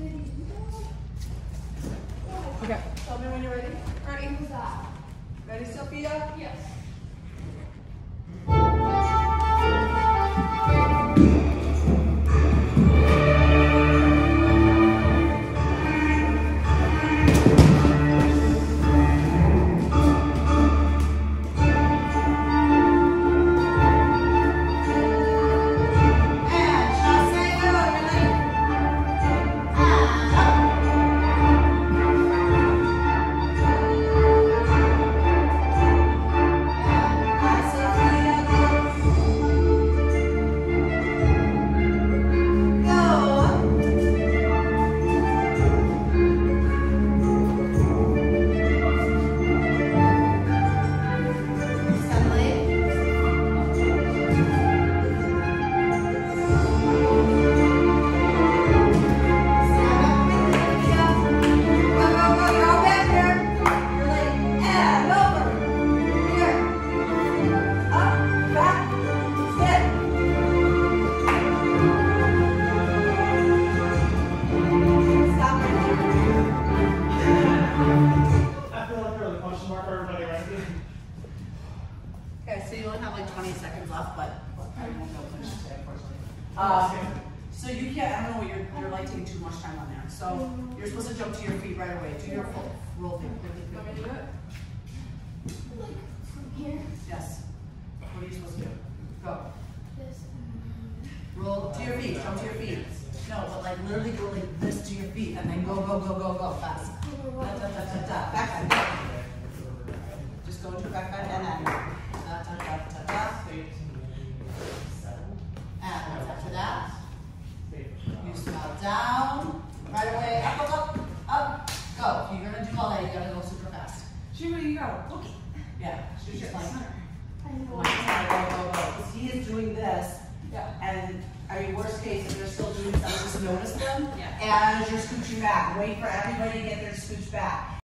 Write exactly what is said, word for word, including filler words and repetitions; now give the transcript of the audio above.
Okay. Tell me when you're ready. Ready? Ready, Sophia? Yes. Okay, so you only have like twenty seconds left, but I won't go finish today, unfortunately. Uh, so you can't, I don't know what you're, you're like taking too much time on there. So you're supposed to jump to your feet right away. Do your full roll thing. Want me to do it? Like from here? Yes. What are you supposed to do? Go. This. Roll to your feet, jump to your feet. No, but like literally go like this to your feet and then go, go, go, go, go fast. Da, da, da, da, da. Back bend. Just go into a back bend and then da, da, da, da, da. And after that, you smile down, right away, up, up, up, up, go. If you're gonna do all that, you gotta go super fast. Shoot where you go. Okay. Yeah, she's just like, I go, know. go, go, go. Because he is doing this, Yeah. and I mean, worst case, if they're still doing something, just notice them. Yeah. And as you're scooching back, wait for everybody to get their scooch back.